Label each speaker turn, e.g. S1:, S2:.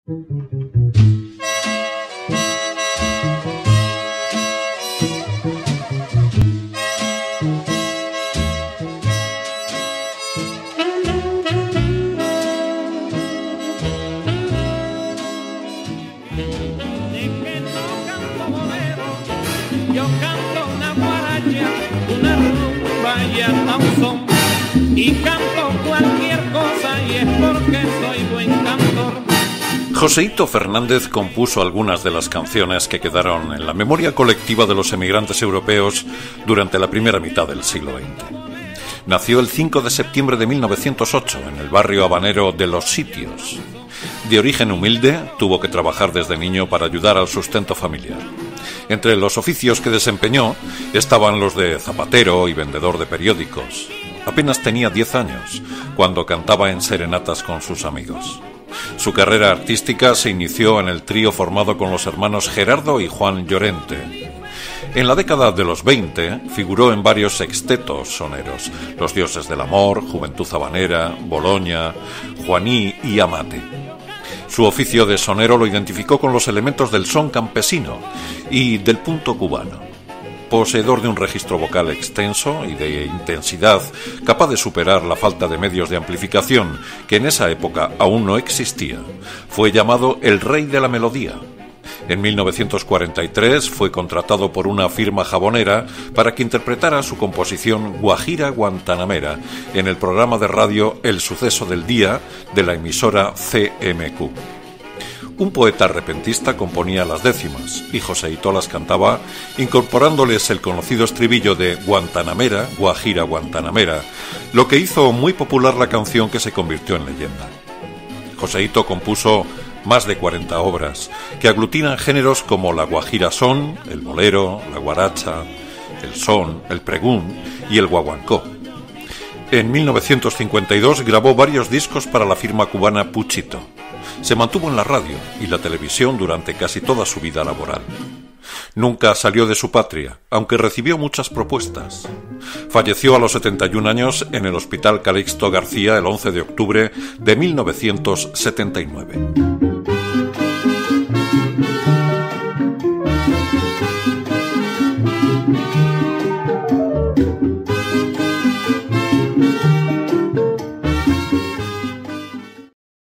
S1: Yo canto una guaracha, una rumba y hasta un son, y canto cualquier cosa y es porque soy buen cantor.
S2: Joseito Fernández compuso algunas de las canciones que quedaron en la memoria colectiva de los emigrantes europeos durante la primera mitad del siglo XX. Nació el 5 de septiembre de 1908 en el barrio habanero de Los Sitios. De origen humilde, tuvo que trabajar desde niño para ayudar al sustento familiar. Entre los oficios que desempeñó estaban los de zapatero y vendedor de periódicos. Apenas tenía 10 años cuando cantaba en serenatas con sus amigos. Su carrera artística se inició en el trío formado con los hermanos Gerardo y Juan Llorente. En la década de los 20 figuró en varios sextetos soneros: Los Dioses del Amor, Juventud Habanera, Boloña, Juaní y Amate. Su oficio de sonero lo identificó con los elementos del son campesino y del punto cubano. Poseedor de un registro vocal extenso y de intensidad capaz de superar la falta de medios de amplificación, que en esa época aún no existía, fue llamado el rey de la melodía. En 1943 fue contratado por una firma jabonera para que interpretara su composición Guajira Guantanamera en el programa de radio El Suceso del Día de la emisora CMQ. Un poeta repentista componía las décimas y Joseito las cantaba incorporándoles el conocido estribillo de Guantanamera, Guajira Guantanamera, lo que hizo muy popular la canción que se convirtió en leyenda. Joseito compuso más de 40 obras que aglutinan géneros como la guajira son, el bolero, la guaracha, el son, el pregún y el guaguancó. En 1952 grabó varios discos para la firma cubana Puchito. Se mantuvo en la radio y la televisión durante casi toda su vida laboral. Nunca salió de su patria, aunque recibió muchas propuestas. Falleció a los 71 años en el Hospital Calixto García el 11 de octubre de 1979.